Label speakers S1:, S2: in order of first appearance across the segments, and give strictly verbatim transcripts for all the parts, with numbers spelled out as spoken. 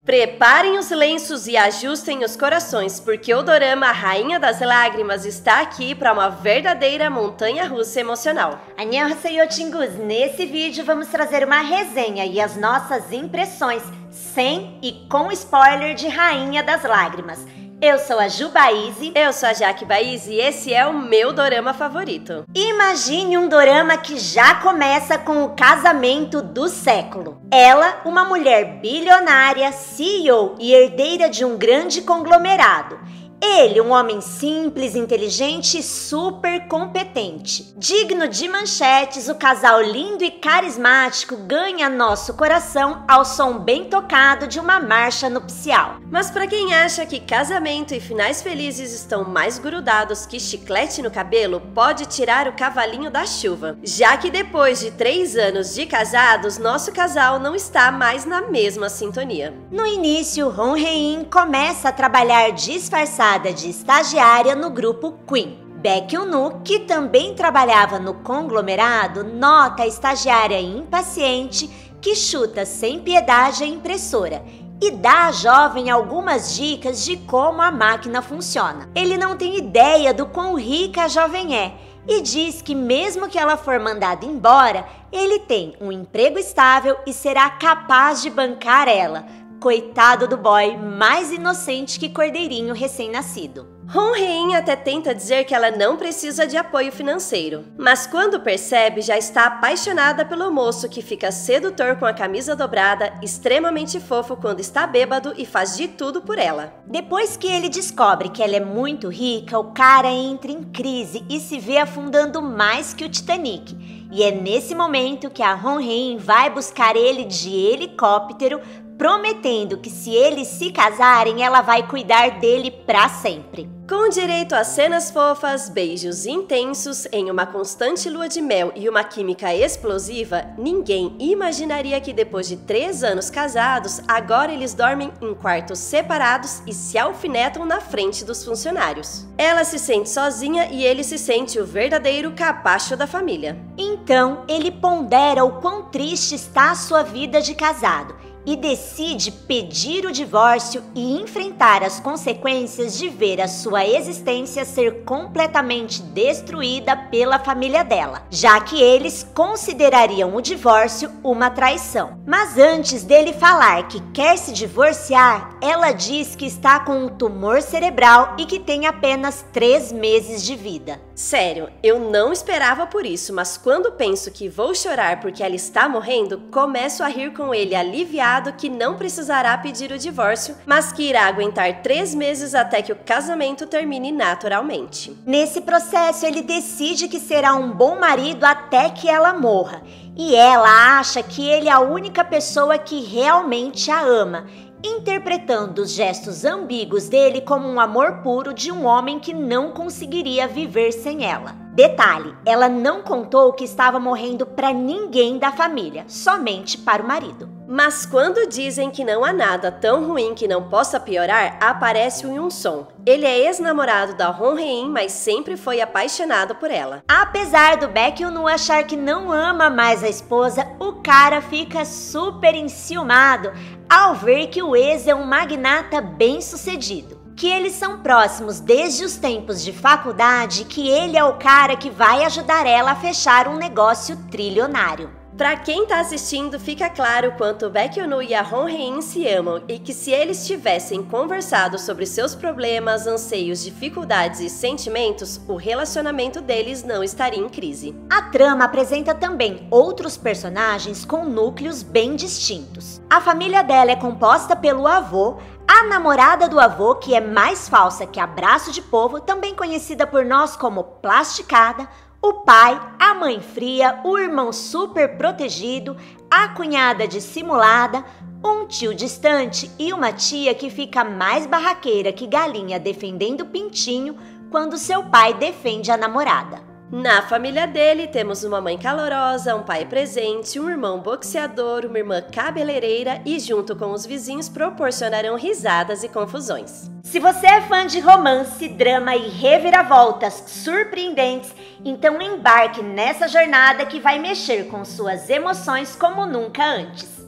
S1: Preparem os lenços e ajustem os corações, porque o dorama Rainha das Lágrimas está aqui para uma verdadeira montanha-russa emocional.
S2: Annyeonghaseyo, Tingus! Nesse vídeo vamos trazer uma resenha e as nossas impressões, sem e com spoiler de Rainha das Lágrimas. Eu sou a Ju Baise.
S1: Eu sou a Jaque Baise e esse é o meu dorama favorito.
S2: Imagine um dorama que já começa com o casamento do século. Ela, uma mulher bilionária, C E O e herdeira de um grande conglomerado. Ele, um homem simples, inteligente e super competente. Digno de manchetes, o casal lindo e carismático ganha nosso coração ao som bem tocado de uma marcha nupcial.
S1: Mas para quem acha que casamento e finais felizes estão mais grudados que chiclete no cabelo, pode tirar o cavalinho da chuva, já que depois de três anos de casados, nosso casal não está mais na mesma sintonia.
S2: No início, Hong Hae-in começa a trabalhar disfarçado de estagiária no grupo Queen. Baek Eun-woo, que também trabalhava no conglomerado, nota a estagiária impaciente que chuta sem piedade a impressora e dá à jovem algumas dicas de como a máquina funciona. Ele não tem ideia do quão rica a jovem é e diz que mesmo que ela for mandada embora, ele tem um emprego estável e será capaz de bancar ela. Coitado do boy, mais inocente que cordeirinho recém-nascido.
S1: Hong Hae-in até tenta dizer que ela não precisa de apoio financeiro, mas quando percebe, já está apaixonada pelo moço que fica sedutor com a camisa dobrada, extremamente fofo quando está bêbado e faz de tudo por ela.
S2: Depois que ele descobre que ela é muito rica, o cara entra em crise e se vê afundando mais que o Titanic. E é nesse momento que a Hong Hae-in vai buscar ele de helicóptero, prometendo que se eles se casarem, ela vai cuidar dele pra sempre.
S1: Com direito a cenas fofas, beijos intensos, em uma constante lua de mel e uma química explosiva, ninguém imaginaria que depois de três anos casados, agora eles dormem em quartos separados e se alfinetam na frente dos funcionários. Ela se sente sozinha e ele se sente o verdadeiro capacho da família.
S2: Então, ele pondera o quão triste está a sua vida de casado e decide pedir o divórcio e enfrentar as consequências de ver a sua existência ser completamente destruída pela família dela, já que eles considerariam o divórcio uma traição. Mas antes dele falar que quer se divorciar, ela diz que está com um tumor cerebral e que tem apenas três meses de vida.
S1: Sério, eu não esperava por isso, mas quando penso que vou chorar porque ela está morrendo, começo a rir com ele aliviado que não precisará pedir o divórcio, mas que irá aguentar três meses até que o casamento termine naturalmente.
S2: Nesse processo, ele decide que será um bom marido até que ela morra, e ela acha que ele é a única pessoa que realmente a ama, interpretando os gestos ambíguos dele como um amor puro de um homem que não conseguiria viver sem ela. Detalhe, ela não contou que estava morrendo para ninguém da família, somente para o marido.
S1: Mas quando dizem que não há nada tão ruim que não possa piorar, aparece o Yoon-song. Ele é ex-namorado da Hong Hae-in, mas sempre foi apaixonado por ela.
S2: Apesar do Baek Eun-woo achar que não ama mais a esposa, o cara fica super enciumado ao ver que o ex é um magnata bem-sucedido. Que eles são próximos desde os tempos de faculdade, que ele é o cara que vai ajudar ela a fechar um negócio trilionário.
S1: Pra quem tá assistindo, fica claro quanto o Baek Eun-woo e a Hong Hae-in se amam e que se eles tivessem conversado sobre seus problemas, anseios, dificuldades e sentimentos, o relacionamento deles não estaria em crise.
S2: A trama apresenta também outros personagens com núcleos bem distintos. A família dela é composta pelo avô, a namorada do avô, que é mais falsa que abraço de povo, também conhecida por nós como plasticada, o pai, a mãe fria, o irmão super protegido, a cunhada dissimulada, um tio distante e uma tia que fica mais barraqueira que galinha defendendo o pintinho quando seu pai defende a namorada.
S1: Na família dele, temos uma mãe calorosa, um pai presente, um irmão boxeador, uma irmã cabeleireira e, junto com os vizinhos, proporcionarão risadas e confusões.
S2: Se você é fã de romance, drama e reviravoltas surpreendentes, então embarque nessa jornada que vai mexer com suas emoções como nunca antes.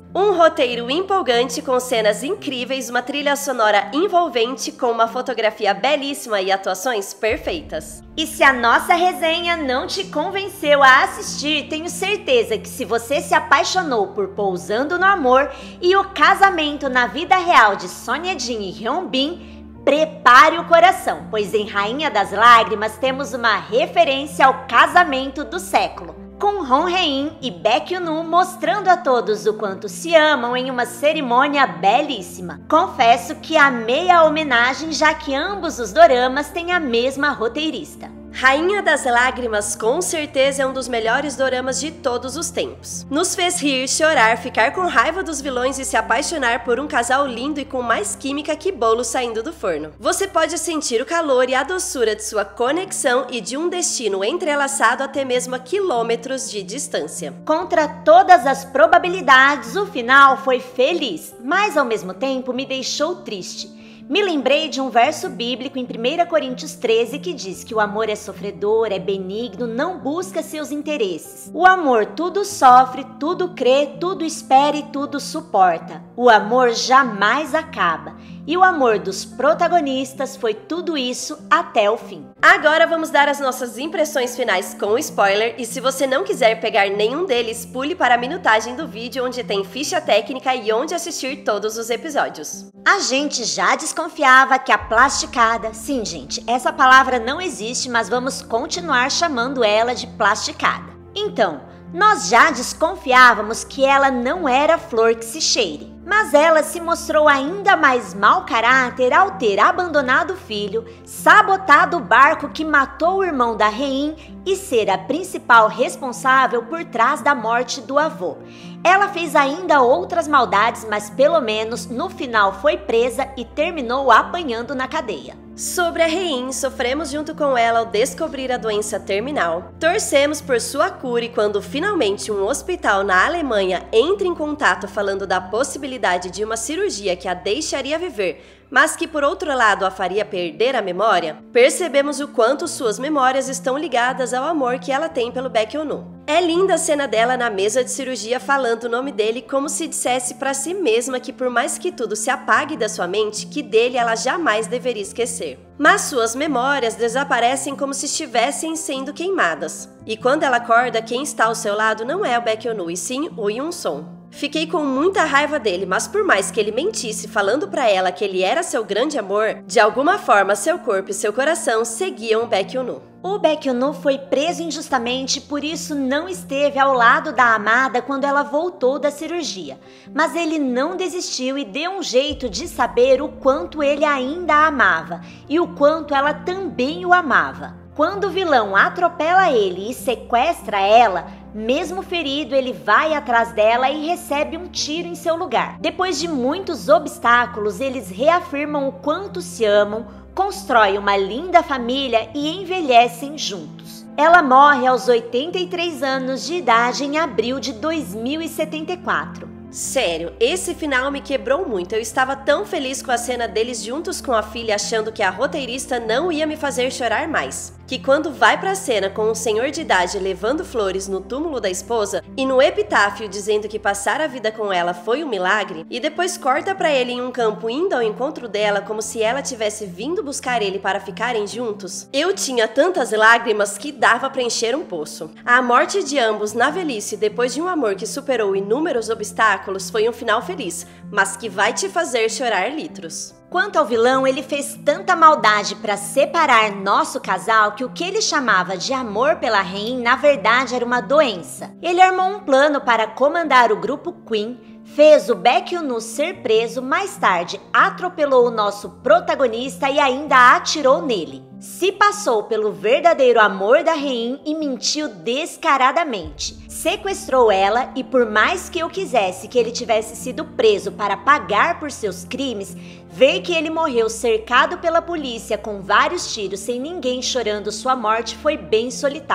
S1: Um roteiro empolgante com cenas incríveis, uma trilha sonora envolvente com uma fotografia belíssima e atuações perfeitas.
S2: E se a nossa resenha não te convenceu a assistir, tenho certeza que se você se apaixonou por Pousando no Amor e o casamento na vida real de Sonja Jin e Hyun Bin, prepare o coração, pois em Rainha das Lágrimas temos uma referência ao casamento do século, com Hong Hae-in e Baek Yoon-woo mostrando a todos o quanto se amam em uma cerimônia belíssima. Confesso que amei a homenagem, já que ambos os doramas têm a mesma roteirista.
S1: Rainha das Lágrimas com certeza é um dos melhores doramas de todos os tempos. Nos fez rir, chorar, ficar com raiva dos vilões e se apaixonar por um casal lindo e com mais química que bolo saindo do forno. Você pode sentir o calor e a doçura de sua conexão e de um destino entrelaçado até mesmo a quilômetros de distância.
S2: Contra todas as probabilidades, o final foi feliz, mas ao mesmo tempo me deixou triste. Me lembrei de um verso bíblico em primeira Coríntios treze que diz que o amor é sofredor, é benigno, não busca seus interesses. O amor tudo sofre, tudo crê, tudo espera e tudo suporta. O amor jamais acaba. E o amor dos protagonistas foi tudo isso até o fim.
S1: Agora vamos dar as nossas impressões finais com spoiler, e se você não quiser pegar nenhum deles, pule para a minutagem do vídeo onde tem ficha técnica e onde assistir todos os episódios.
S2: A gente já desconfiava que a plasticada... Sim, gente, essa palavra não existe, mas vamos continuar chamando ela de plasticada. Então, nós já desconfiávamos que ela não era flor que se cheire. Mas ela se mostrou ainda mais mau caráter ao ter abandonado o filho, sabotado o barco que matou o irmão da Hae-in e ser a principal responsável por trás da morte do avô. Ela fez ainda outras maldades, mas pelo menos no final foi presa e terminou apanhando na cadeia.
S1: Sobre a Hae-in, sofremos junto com ela ao descobrir a doença terminal. Torcemos por sua cura e quando finalmente um hospital na Alemanha entra em contato falando da possibilidade de uma cirurgia que a deixaria viver, mas que por outro lado a faria perder a memória, percebemos o quanto suas memórias estão ligadas ao amor que ela tem pelo Baek Yoon-woo. É linda a cena dela na mesa de cirurgia falando o nome dele como se dissesse para si mesma que por mais que tudo se apague da sua mente, que dele ela jamais deveria esquecer. Mas suas memórias desaparecem como se estivessem sendo queimadas. E quando ela acorda, quem está ao seu lado não é o Baek Yoon-woo, e sim o Yoon-sung. Fiquei com muita raiva dele, mas por mais que ele mentisse falando pra ela que ele era seu grande amor, de alguma forma seu corpo e seu coração seguiam o Baek Yoon-woo.
S2: O Baek Yoon-woo foi preso injustamente, por isso não esteve ao lado da amada quando ela voltou da cirurgia. Mas ele não desistiu e deu um jeito de saber o quanto ele ainda a amava e o quanto ela também o amava. Quando o vilão atropela ele e sequestra ela, mesmo ferido, ele vai atrás dela e recebe um tiro em seu lugar. Depois de muitos obstáculos, eles reafirmam o quanto se amam, constroem uma linda família e envelhecem juntos. Ela morre aos oitenta e três anos de idade em abril de dois mil e setenta e quatro.
S1: Sério, esse final me quebrou muito. Eu estava tão feliz com a cena deles juntos com a filha, achando que a roteirista não ia me fazer chorar mais. Que quando vai pra cena com um senhor de idade levando flores no túmulo da esposa e no epitáfio dizendo que passar a vida com ela foi um milagre, e depois corta pra ele em um campo indo ao encontro dela como se ela tivesse vindo buscar ele para ficarem juntos, eu tinha tantas lágrimas que dava pra encher um poço. A morte de ambos na velhice depois de um amor que superou inúmeros obstáculos foi um final feliz, mas que vai te fazer chorar litros.
S2: Quanto ao vilão, ele fez tanta maldade para separar nosso casal que o que ele chamava de amor pela Hae-in na verdade era uma doença. Ele armou um plano para comandar o grupo Queen, fez o Baek Yoon-woo ser preso, mais tarde atropelou o nosso protagonista e ainda atirou nele. Se passou pelo verdadeiro amor da Hae-in e mentiu descaradamente. Sequestrou ela e por mais que eu quisesse que ele tivesse sido preso para pagar por seus crimes, ver que ele morreu cercado pela polícia com vários tiros sem ninguém chorando sua morte foi bem solitário.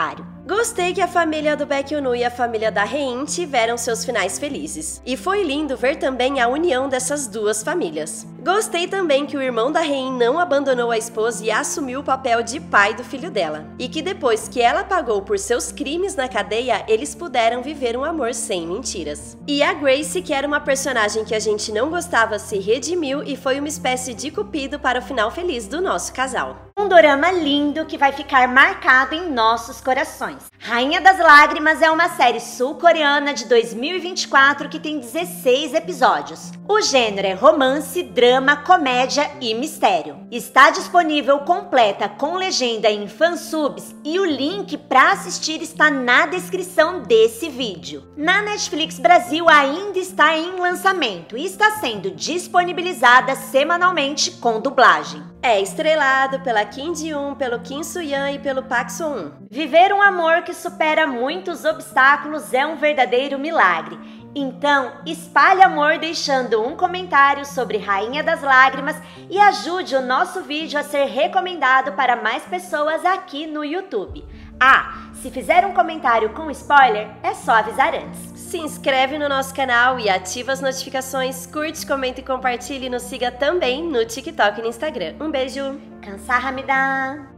S1: Gostei que a família do Baekhyun e a família da Hein tiveram seus finais felizes. E foi lindo ver também a união dessas duas famílias. Gostei também que o irmão da Hein não abandonou a esposa e assumiu o papel de pai do filho dela. E que depois que ela pagou por seus crimes na cadeia, eles puderam viver um amor sem mentiras. E a Grace, que era uma personagem que a gente não gostava, se redimiu e foi uma espécie de cupido para o final feliz do nosso casal.
S2: Um dorama lindo que vai ficar marcado em nossos corações. Rainha das Lágrimas é uma série sul-coreana de dois mil e vinte e quatro que tem dezesseis episódios. O gênero é romance, drama, comédia e mistério. Está disponível completa com legenda em fansubs e o link para assistir está na descrição desse vídeo. Na Netflix Brasil ainda está em lançamento e está sendo disponibilizada semanalmente com dublagem.
S1: É estrelado pela Kim Ji-yoon, pelo Kim Soo-hyun e pelo Park Seo-un.
S2: Viver um amor que supera muitos obstáculos é um verdadeiro milagre. Então, espalhe amor deixando um comentário sobre Rainha das Lágrimas e ajude o nosso vídeo a ser recomendado para mais pessoas aqui no YouTube. Ah, se fizer um comentário com spoiler, é só avisar antes.
S1: Se inscreve no nosso canal e ativa as notificações, curte, comenta e compartilhe e nos siga também no TikTok e no Instagram. Um beijo!
S2: Kamsahamnida!